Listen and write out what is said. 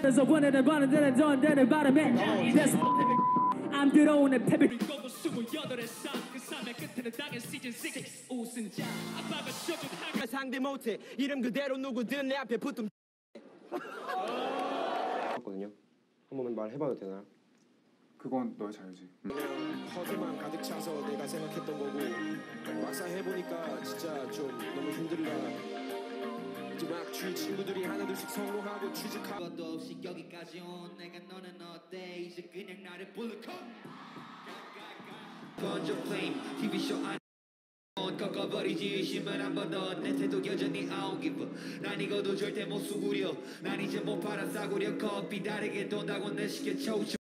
그래서 원하는 바는 데는 던데는 바람에 I'm 들어오는 패배 거고 28의 삶그 삶의 끝에는 당연 시즌 6 우승자 아빠가 쳐준 항 상대 못해 이름 그대로 누구든 내 앞에 붙음 거든요. 한 번만 말해봐도 되나요? 그건 너의 자유지. 허세만 가득 차서 내가 생각했던 거고 막상 해보니까 진짜 좀 너무 힘들다. 이제 막 주위 친구들이 하나둘씩 성공하고 취직하고 것도 없이 여기까지 온 내가 너는 어때 이제 그냥 나를 불러커 번져 플레임 TV쇼 안 꺾어버리지 의심을 한 번 더 내 태도 여전히 I don't give up 난 이거도 절대 못 수구려 난 이제 못 팔아 싸구려 커피 다르게 돈다고 내 시켜